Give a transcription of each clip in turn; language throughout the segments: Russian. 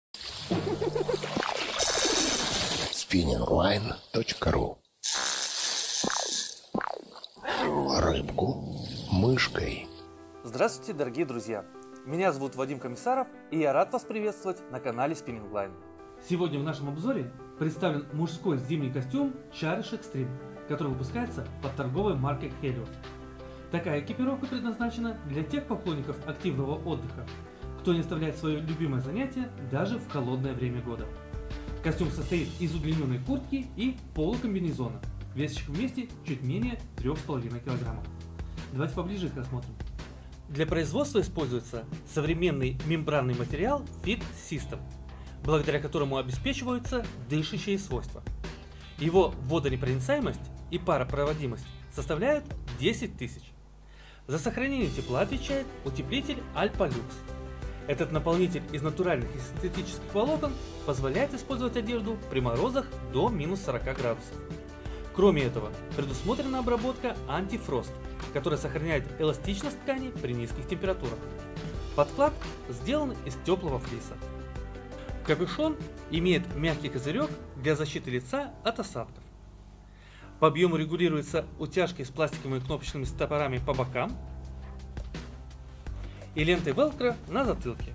spinningline.ru. Рыбку мышкой. Здравствуйте, дорогие друзья! Меня зовут Вадим Комиссаров, и я рад вас приветствовать на канале Spinning Line. Сегодня в нашем обзоре представлен мужской зимний костюм Cherish Extreme, который выпускается под торговой маркой Helios. Такая экипировка предназначена для тех поклонников активного отдыха, кто не оставляет свое любимое занятие даже в холодное время года. Костюм состоит из удлиненной куртки и полукомбинезона, весящих вместе чуть менее 3,5 кг. Давайте поближе их рассмотрим. Для производства используется современный мембранный материал Fit System, благодаря которому обеспечиваются дышащие свойства. Его водонепроницаемость и паропроводимость составляют 10 тысяч. За сохранение тепла отвечает утеплитель Alpha Lux. Этот наполнитель из натуральных и синтетических волокон позволяет использовать одежду при морозах до минус 40 градусов. Кроме этого, предусмотрена обработка антифрост, которая сохраняет эластичность ткани при низких температурах. Подклад сделан из теплого флиса. Капюшон имеет мягкий козырек для защиты лица от осадков. По объему регулируется утяжкой с пластиковыми кнопочными стопорами по бокам и лентой велкро на затылке.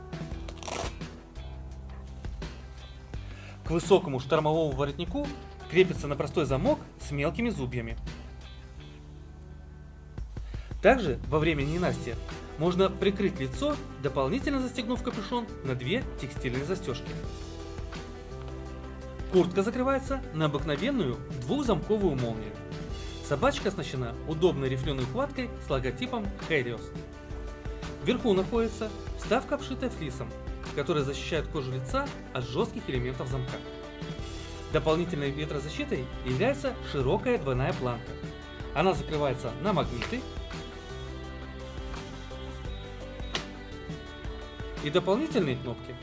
К высокому штормовому воротнику крепится на простой замок с мелкими зубьями. Также во время ненастья можно прикрыть лицо, дополнительно застегнув капюшон на 2 текстильные застежки. Куртка закрывается на обыкновенную двухзамковую молнию. Собачка оснащена удобной рифленой ухваткой с логотипом Helios. Вверху находится вставка, обшитая флисом, которая защищает кожу лица от жестких элементов замка. Дополнительной ветрозащитой является широкая двойная планка. Она закрывается на магниты и дополнительные кнопки.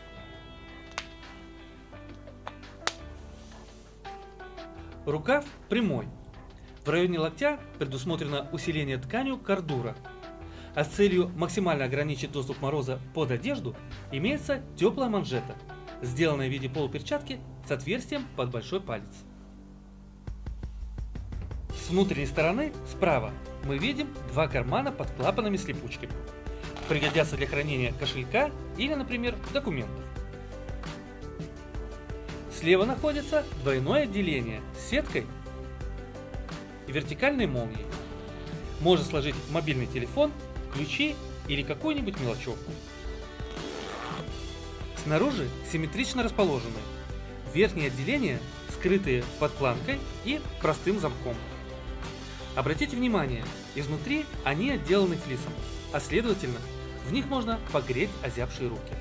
Рукав прямой. В районе локтя предусмотрено усиление тканью кордура. А с целью максимально ограничить доступ мороза под одежду имеется теплая манжета, сделанная в виде полуперчатки с отверстием под большой палец. С внутренней стороны, справа, мы видим 2 кармана под клапанами с липучками. Пригодятся для хранения кошелька или, например, документов. Слева находится двойное отделение с сеткой и вертикальной молнией. Можно сложить мобильный телефон, ключи или какую-нибудь мелочевку. Снаружи симметрично расположены верхние отделения, скрытые под планкой и простым замком. Обратите внимание, изнутри они отделаны флисом, а следовательно, в них можно погреть озябшие руки.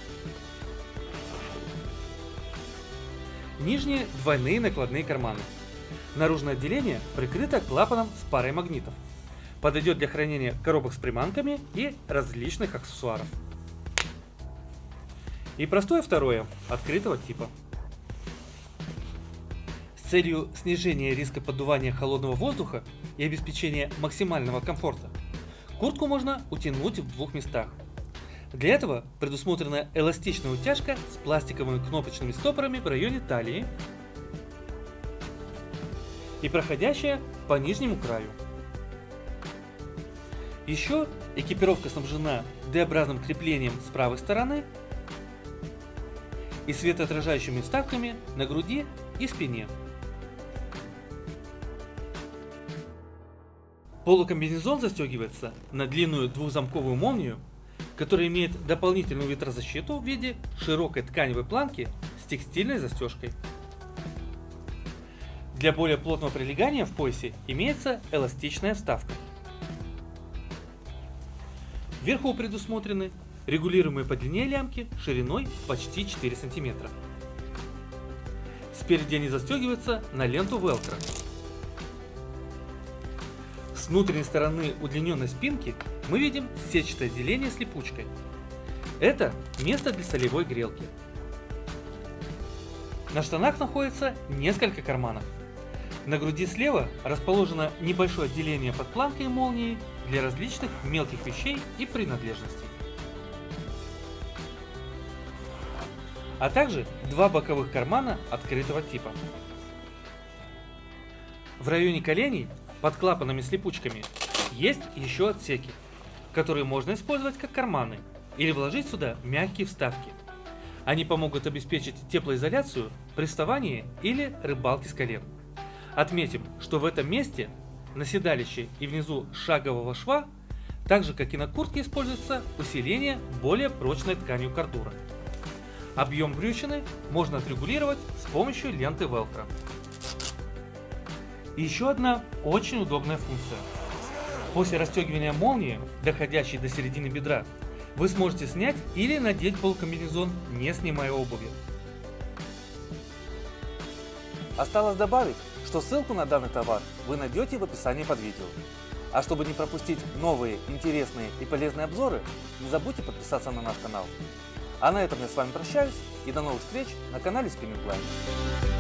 Нижние двойные накладные карманы. Наружное отделение прикрыто клапаном с парой магнитов. Подойдет для хранения коробок с приманками и различных аксессуаров. И простое второе, открытого типа. С целью снижения риска поддувания холодного воздуха и обеспечения максимального комфорта, куртку можно утянуть в 2 местах. Для этого предусмотрена эластичная утяжка с пластиковыми кнопочными стопорами в районе талии и проходящая по нижнему краю. Еще экипировка снабжена D-образным креплением с правой стороны и светоотражающими вставками на груди и спине. Полукомбинезон застегивается на длинную двухзамковую молнию, которая имеет дополнительную ветрозащиту в виде широкой тканевой планки с текстильной застежкой. Для более плотного прилегания в поясе имеется эластичная вставка. Вверху предусмотрены регулируемые по длине лямки шириной почти 4 см. Спереди они застегиваются на ленту велкро. С внутренней стороны удлиненной спинки мы видим сетчатое отделение с липучкой. Это место для солевой грелки. На штанах находится несколько карманов. На груди слева расположено небольшое отделение под планкой и молнией для различных мелких вещей и принадлежностей. а также 2 боковых кармана открытого типа. В районе коленей под клапанами с липучками есть еще отсеки, которые можно использовать как карманы или вложить сюда мягкие вставки. Они помогут обеспечить теплоизоляцию при вставании или рыбалке с колен. Отметим, что в этом месте на седалище и внизу шагового шва, так же как и на куртке, используется усиление более прочной тканью кардура. Объем брючины можно отрегулировать с помощью ленты Velcro. И еще одна очень удобная функция. После расстегивания молнии, доходящей до середины бедра, вы сможете снять или надеть полукомбинезон, не снимая обуви. Осталось добавить, что ссылку на данный товар вы найдете в описании под видео. А чтобы не пропустить новые, интересные и полезные обзоры, не забудьте подписаться на наш канал. А на этом я с вами прощаюсь и до новых встреч на канале Spinning Line.